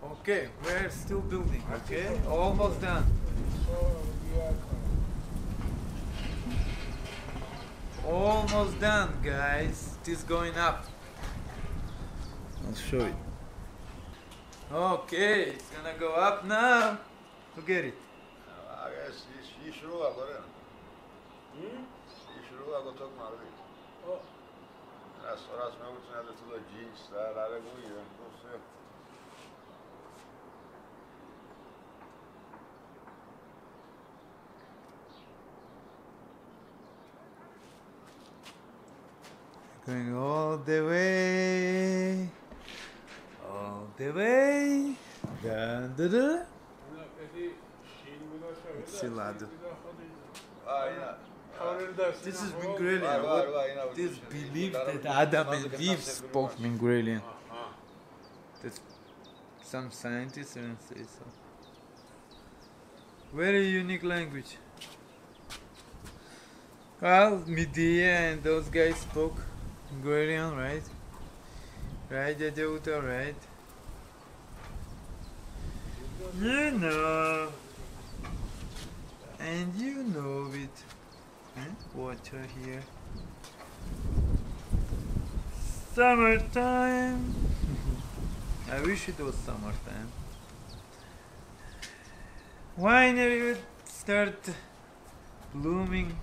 Okay, we're still building, okay? Almost done. Almost done, guys. It is going up. I'll show you. Okay, it's gonna go up now. Look at it. Şişru agora. Şişru agora çok mavi. Nas mesmo tinha de tudo jeans, lá era goiano, não sei. Going all the way. All the way. Dun, dun, dun. Esse lado. This is Mingrelian. It is believed that Adam and Eve spoke Mingrelian. That's some scientists even say so. Very unique language. Well, Medea and those guys spoke Mingrelian, right? Right, Adeuta, right? You know. And you know it. Water here. Summertime. I wish it was summertime. Winery would start blooming.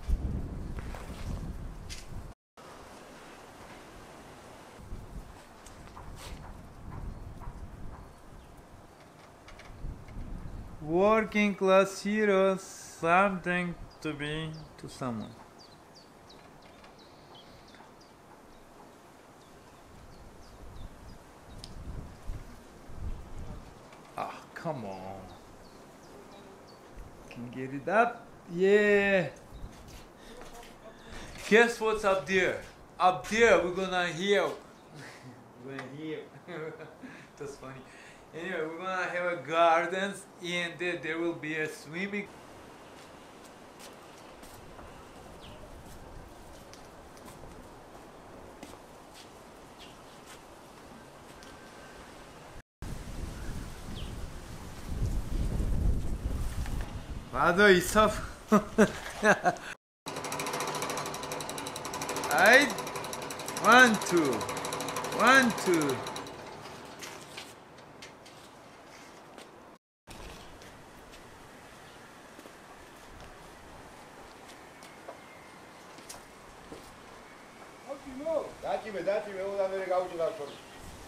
Working class heroes, something to be to someone. Ah, come on. Can get it up? Yeah. Guess what's up there? Up there, we're gonna hear. We're gonna hear. That's funny. Anyway, we're gonna have a gardens and there will be a swimming. 맞아 있어. I 1, 2, 1, 2. Dati-me, eu vou dar legal de lá fora.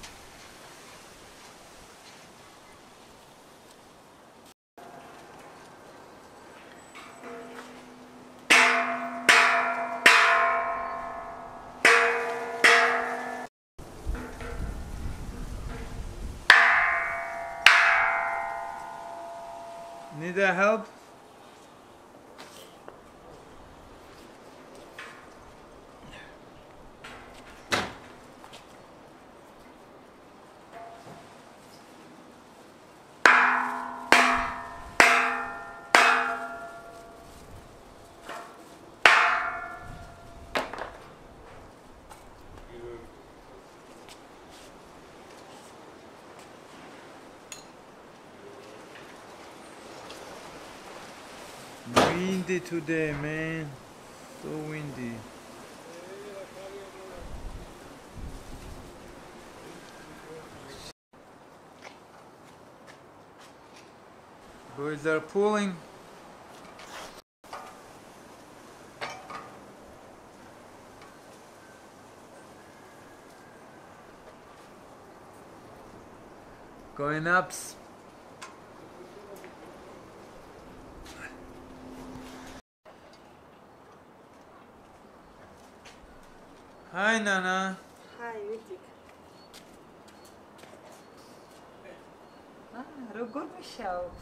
Need a help? Windy today, man. So windy. Boys are pulling. Going ups. Hi, Nana. Hi, Vitic. Rugul Michel.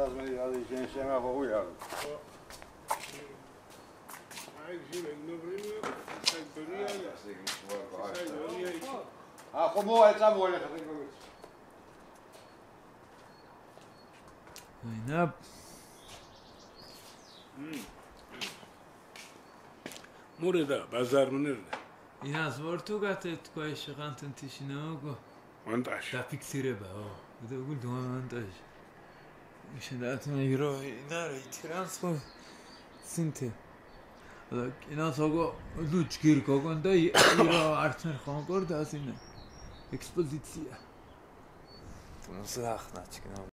razmeni radi ženšema poujali. Ako moje samo je kategoria. Line up. مورد بازار منر اینا زورتو گاتت کویش قانتن تشنوگو 18 دا فيكسيربا ده اقول ده مونتاج مش داتنا يرو دار ترانسفور سنت اینا سوگو لوچ گیر کوگنده یرو ارتن خانگور دازینه اکسپوزیسیا تو مسخ نچکنم